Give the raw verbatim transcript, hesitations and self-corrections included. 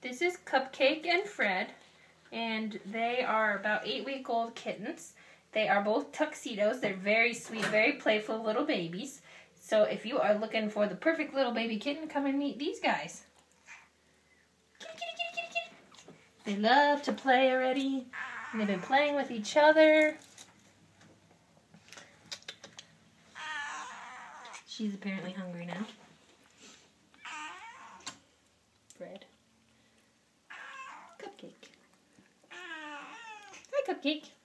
This is Cupcake and Fred, and they are about eight-week-old kittens. They are both tuxedos. They're very sweet, very playful little babies. So if you are looking for the perfect little baby kitten, come and meet these guys. Kitty, kitty, kitty, kitty, kitty. They love to play already, and they've been playing with each other. She's apparently hungry now. Fred. Cupcake. Hi, Cupcake.